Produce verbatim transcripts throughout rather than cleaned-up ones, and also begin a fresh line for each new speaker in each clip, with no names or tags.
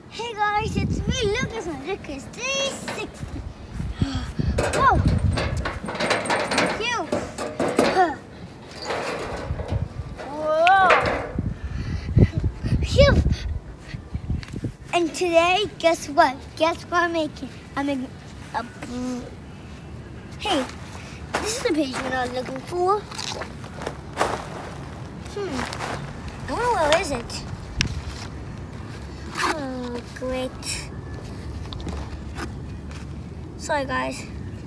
Hey guys, it's me, Lucas, and Lucas three sixty. Whoa! Cute! Whoa! Phew! And today, guess what? Guess what I'm making? I'm making a... Hey, this is the page we're not looking for. Hmm. I wonder where is it? Oh, great. Sorry, guys.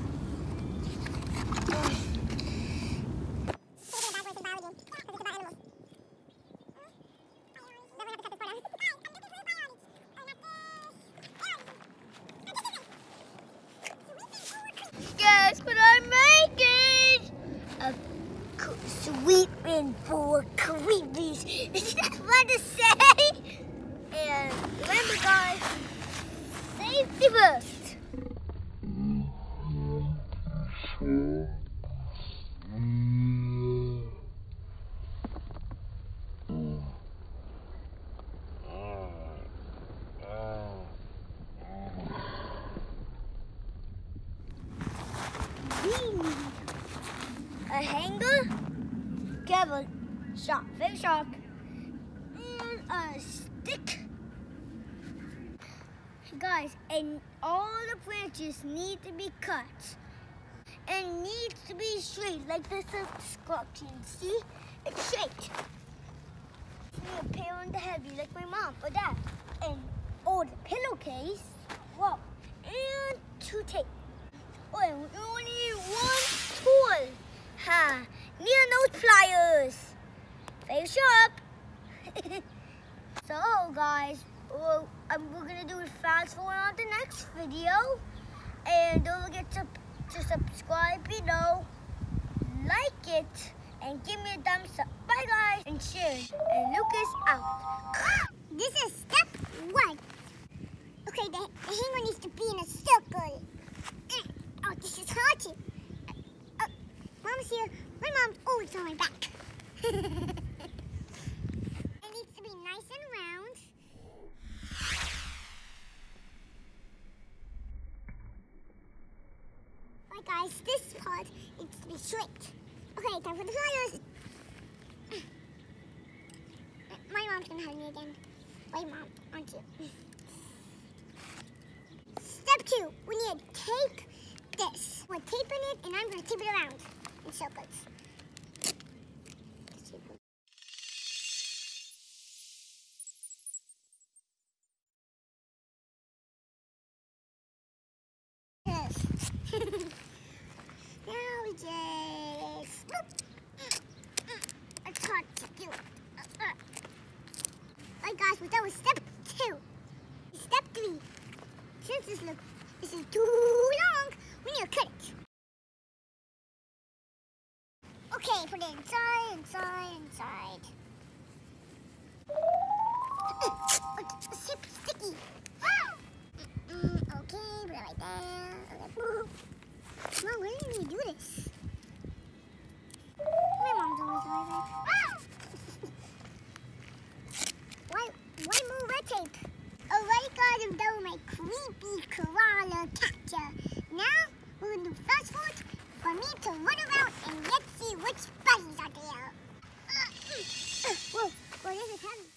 Guess what I'm making? A sweet rainbow creepies. Is that what to say? And remember, guys, safety first. A hanger, gavel, shark, very shark, and a stick. Guys, and all the branches need to be cut and needs to be straight, like this scorpion. See, it's straight. A pair on the heavy, like my mom or dad, and all the pillowcase. Whoa, and two tape. Oh, and we only need one tool. Ha! Near nose pliers. Very sharp. So, guys, well, um, we're gonna do it fast forward on the next video, and don't forget to to subscribe below, like it, and give me a thumbs up. Bye, guys, and share. And Lucas out.
This is step one. Okay, the, the hanger needs to be in a circle. Oh, this is hard to. Uh, uh, Mom's here. My mom's always on my back. It needs to be nice and round. Alright, guys, this part needs to be straight. Okay, time for the pliers. My mom's gonna hug me again. Wait, Mom, aren't you? Step two, we need to tape this. We're taping it, and I'm gonna tape it around in circles. Now we just... It's hard to do. Alright, guys, we're done with step two. Step three. Since this look, this is too long, we need to cut it. Okay, put it inside, inside, inside. It's super sticky. Okay, put it right there. Mom, why didn't you do this? My mom's always doing that. Why, why more red tape? Alright, guys, I'm done with my creepy koala capture. Now, we're going to do fast forward for me to run around and let's see which buddies are there. Uh, uh, whoa, well, this is heavy.